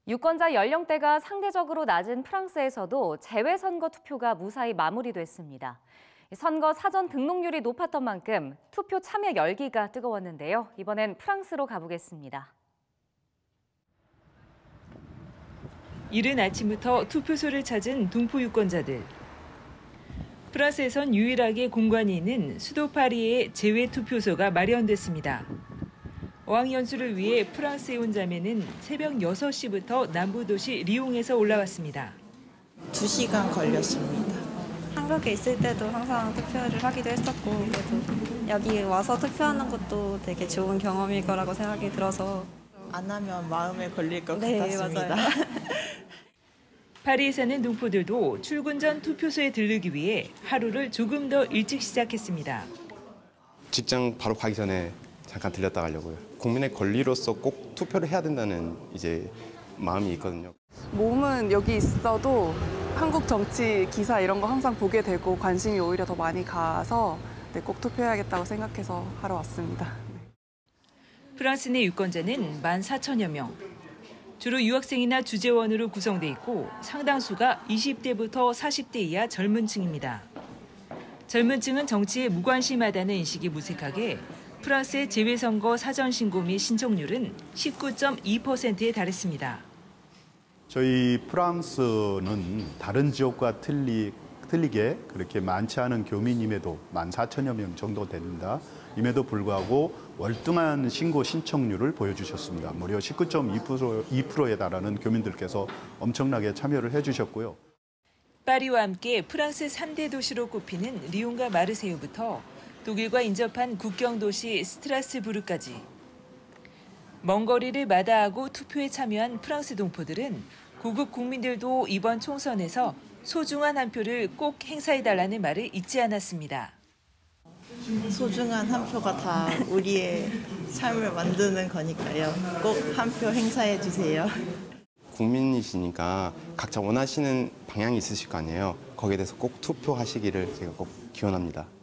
유권자 연령대가 상대적으로 낮은 프랑스에서도 재외선거 투표가 무사히 마무리됐습니다. 선거 사전 등록률이 높았던 만큼 투표 참여 열기가 뜨거웠는데요. 이번엔 프랑스로 가보겠습니다. 이른 아침부터 투표소를 찾은 동포 유권자들. 프랑스에선 유일하게 공간이 있는 수도 파리의 재외투표소가 마련됐습니다. 어학 연수를 위해 프랑스에 온 자매는 새벽 6시부터 남부 도시 리옹에서 올라왔습니다. 2시간 걸렸습니다. 한국에 있을 때도 항상 투표를 하기도 했었고, 그래도 여기 와서 투표하는 것도 되게 좋은 경험일 거라고 생각이 들어서. 안 하면 마음에 걸릴 것 네, 같았습니다. 맞아요. 파리에 사는 동포들도 출근 전 투표소에 들르기 위해 하루를 조금 더 일찍 시작했습니다. 직장 바로 가기 전에 잠깐 들렸다 가려고요. 국민의 권리로서 꼭 투표를 해야 된다는 마음이 있거든요. 몸은 여기 있어도 한국 정치 기사 이런 거 항상 보게 되고 관심이 오히려 더 많이 가서 꼭 투표해야겠다고 생각해서 하러 왔습니다. 프랑스 내 유권자는 14,000여 명. 주로 유학생이나 주재원으로 구성돼 있고 상당수가 20대부터 40대 이하 젊은 층입니다. 젊은 층은 정치에 무관심하다는 인식이 무색하게 프랑스의 재외선거 사전 신고 및 신청률은 19.2%에 달했습니다. 저희 프랑스는 다른 지역과 틀리게 그렇게 많지 않은 교민임에도 14,000여 명 정도 됩니다. 임에도 불구하고 월등한 신고 신청률을 보여주셨습니다. 무려 19.2%에 달하는 교민들께서 엄청나게 참여를 해주셨고요. 파리와 함께 프랑스 3대 도시로 꼽히는 리옹과 마르세유부터 독일과 인접한 국경 도시 스트라스부르까지. 먼 거리를 마다하고 투표에 참여한 프랑스 동포들은 고국 국민들도 이번 총선에서 소중한 한 표를 꼭 행사해달라는 말을 잊지 않았습니다. 소중한 한 표가 다 우리의 삶을 만드는 거니까요. 꼭 한 표 행사해 주세요. 국민이시니까 각자 원하시는 방향이 있으실 거 아니에요. 거기에 대해서 꼭 투표하시기를 제가 꼭 기원합니다.